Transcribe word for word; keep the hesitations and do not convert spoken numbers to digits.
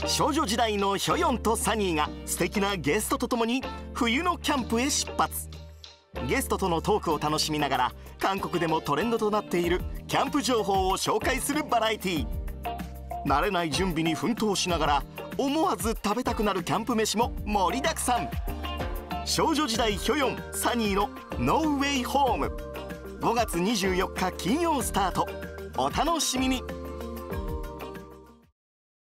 少女時代のヒョヨンとサニーが素敵なゲストとともに冬のキャンプへ出発。ゲストとのトークを楽しみながら韓国でもトレンドとなっているキャンプ情報を紹介するバラエティー。慣れない準備に奮闘しながら思わず食べたくなるキャンプ飯も盛りだくさん。少女時代ヒョヨンサニーのノーウェイホーム、ごがつにじゅうよっか金曜スタート。お楽しみに。